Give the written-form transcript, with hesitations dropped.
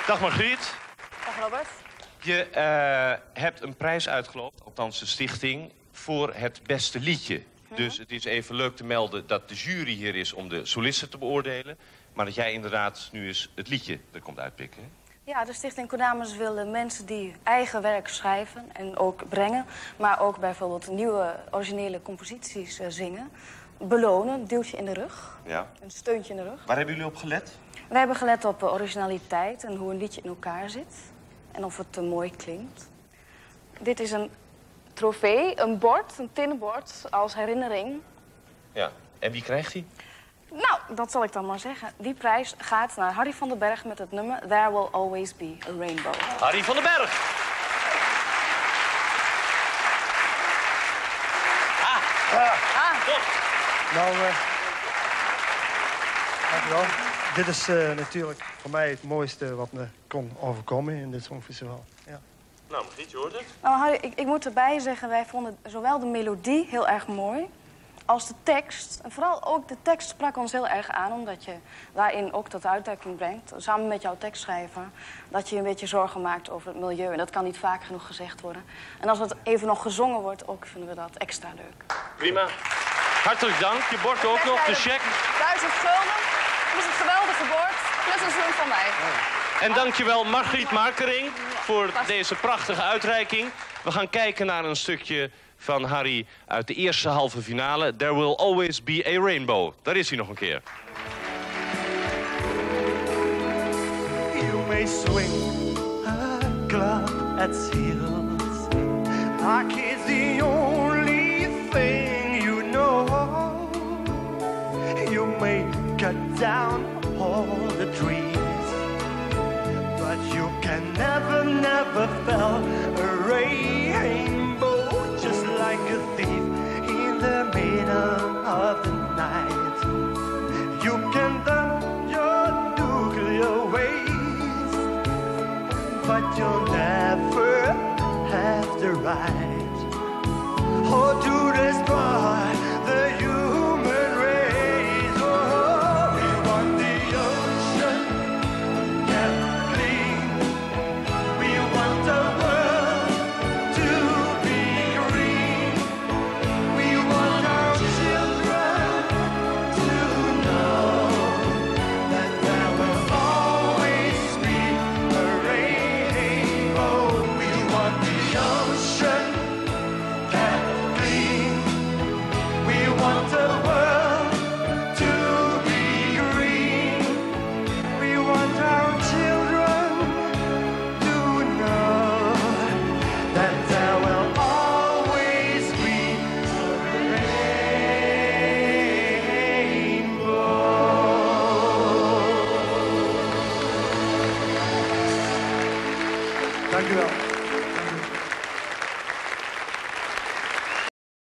Dag Margriet. Dag Robert. Je hebt een prijs uitgeloofd, althans de stichting, voor het beste liedje. Dus het is even leuk te melden dat de jury hier is om de solisten te beoordelen. Maar dat jij inderdaad nu eens het liedje er komt uitpikken. Hè? Ja, de Stichting Kodames wil de mensen die eigen werk schrijven en ook brengen, maar ook bijvoorbeeld nieuwe originele composities zingen, belonen, een duwtje in de rug, Ja. een steuntje in de rug. Waar hebben jullie op gelet? Wij hebben gelet op originaliteit en hoe een liedje in elkaar zit en of het mooi klinkt. Dit is een trofee, een bord, een tinnen bord als herinnering. Ja. En wie krijgt die? Nou, dat zal ik dan maar zeggen. Die prijs gaat naar Harry van den Berg met het nummer There Will Always Be a Rainbow. Harry van den Berg. Toch? Nou, dankjewel. Dit is natuurlijk voor mij het mooiste wat me kon overkomen in dit Songfestival. Ja. Nou, Margriet, je hoort het. Nou, Harry, ik moet erbij zeggen, wij vonden zowel de melodie heel erg mooi als de tekst. En vooral ook de tekst sprak ons heel erg aan, omdat je daarin ook tot uitdrukking brengt, samen met jouw tekstschrijver, dat je een beetje zorgen maakt over het milieu. En dat kan niet vaak genoeg gezegd worden. En als het even nog gezongen wordt, ook vinden we dat extra leuk. Prima. Hartelijk dank. Je bord ook nog, de cheque. 1000 gulden. Dat is een geweldige bord, plus een zoen van mij. En dankjewel Margriet Markering voor deze prachtige uitreiking. We gaan kijken naar een stukje van Harry uit de eerste halve finale. There Will Always Be a Rainbow. Daar is hij nog een keer. You may swing a club at heels like it's the only thing you know. You may cut down all the trees, but you can never, never fell a rainbow, just like a thief in the middle of the night. You can dump your nuclear waste, but you'll never have the right to destroy the human race. Oh, we want the ocean kept clean. We want the world to be green. We want our children to know that there will always be a rainbow. We want the ocean kept clean. We want the world to be green. We want our children to know that there will always be a rainbow. Dank u wel.